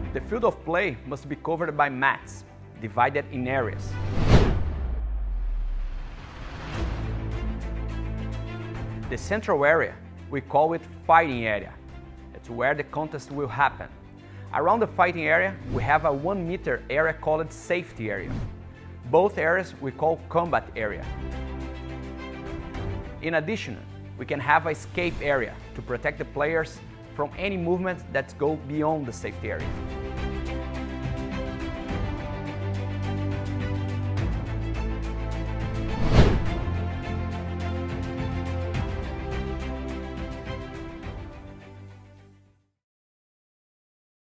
The field of play must be covered by mats, divided in areas. The central area, we call it fighting area. It's where the contest will happen. Around the fighting area, we have a 1 meter area called safety area. Both areas we call combat area. In addition, we can have a escape area to protect the players from any movement that go beyond the safety area.